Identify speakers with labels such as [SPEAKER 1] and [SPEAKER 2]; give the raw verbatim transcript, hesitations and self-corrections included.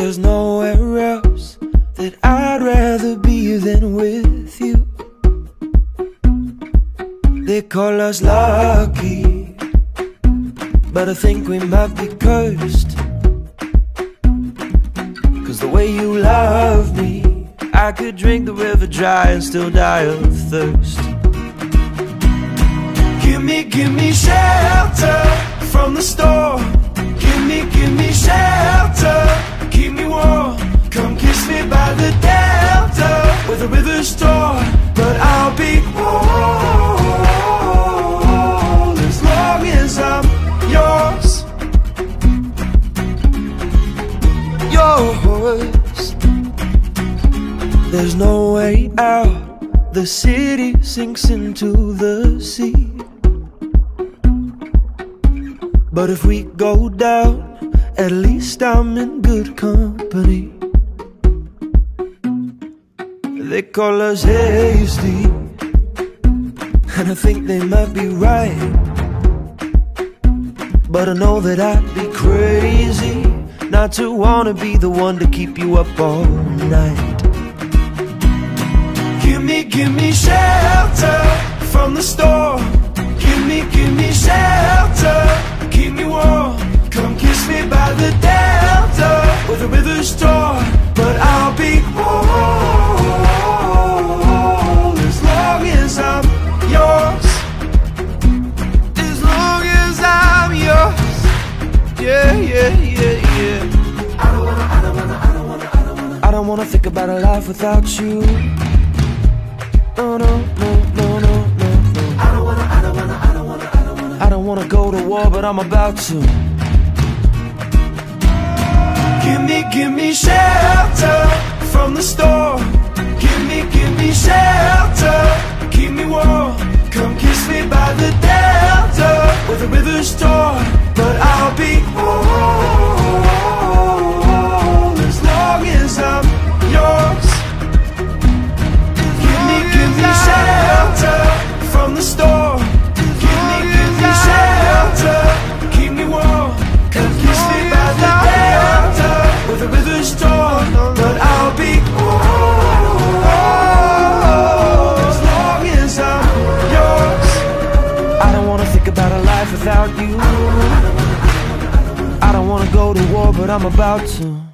[SPEAKER 1] There's nowhere else that I'd rather be than with you. They call us lucky, but I think we might be cursed. Cause the way you love me, I could drink the river dry and still die of thirst. Give me, give me shelter from the storm. Give me, give me shelter, keep me warm. Come kiss me by the delta where the river's torn, but I'll be whole as long as I'm yours. Yours. There's no way out. The city sinks into the sea. But if we go down, at least I'm in good company. They call us hasty, and I think they might be right. But I know that I'd be crazy not to wanna be the one to keep you up all night. Give me, give me shelter from the storm. Give me, give me shelter, keep me warm. Come kiss me by the delta where the river's torn, but I'll be whole as long as I'm yours. As long as I'm yours. Yeah, yeah, yeah, yeah. I don't wanna, I don't wanna, I don't wanna, I don't wanna I don't wanna think about a life without you. No, no, no, no, no, no, no. I don't wanna, I don't wanna, I don't wanna, I don't wanna I don't wanna go to war, but I'm about to. Give me, give me shelter from the storm. Give me, give me shelter, keep me warm. Come kiss me by the delta where the river's torn, but I'll be whole as long as I'm yours. Give me, give me shelter from the storm. Give me, give me shelter, keep me warm. Come kiss me by the delta where the river's torn, but I'll be whole as long as I'm yours. I don't wanna think about a life without you. I don't wanna go to war, but I'm about to.